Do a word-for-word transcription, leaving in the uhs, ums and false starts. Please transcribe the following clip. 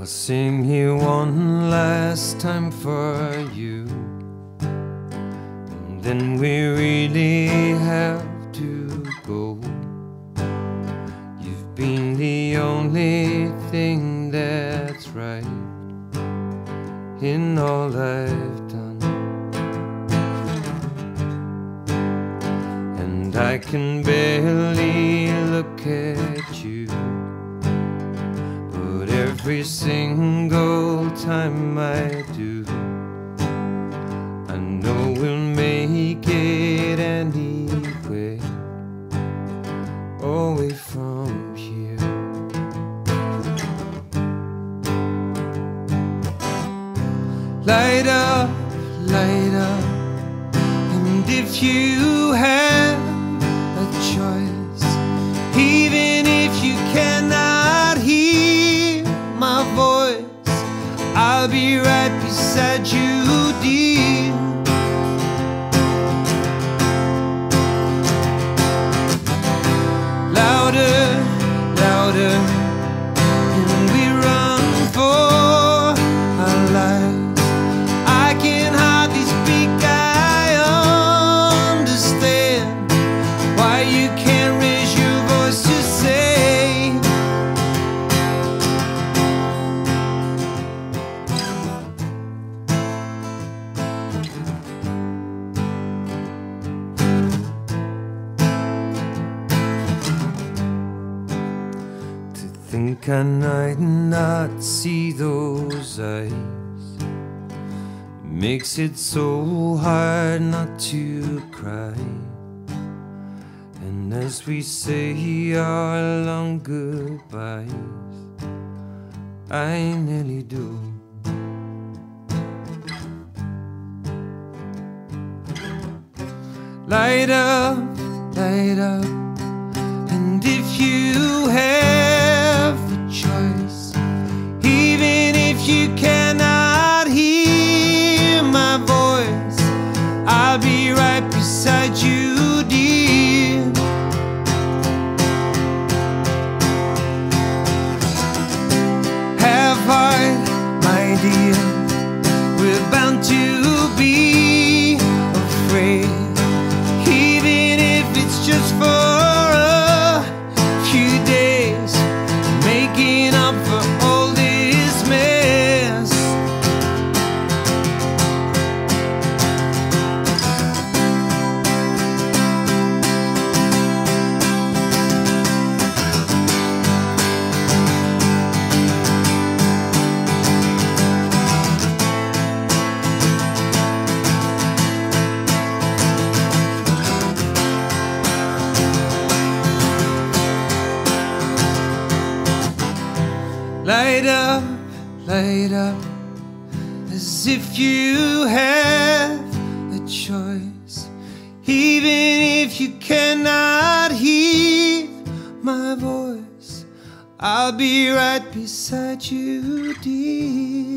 I'll sing here one last time for you, and then we really have to go. You've been the only thing that's right in all I've done, and I can barely look at you, but every single time I do, I know we'll make it anyway, away from here. Light up, light up, and if you have a choice, even if you cannot hear my voice, I'll be right beside you, dear. Louder, louder, and we run for our lives. I can hardly speak, I understand why you can't raise your voice to say to think I might not see those eyes makes it so hard not to cry. And as we say our long goodbyes, I nearly do. Light up, light up, and if you have a choice, even if you cannot hear my voice, I'll be right beside you, dear. Have heart, my dear, we're bound to be afraid, even if it's just for a few days, making up for all this mess. Light up, light up, as if you have a choice, even if you cannot hear my voice, I'll be right beside you, dear.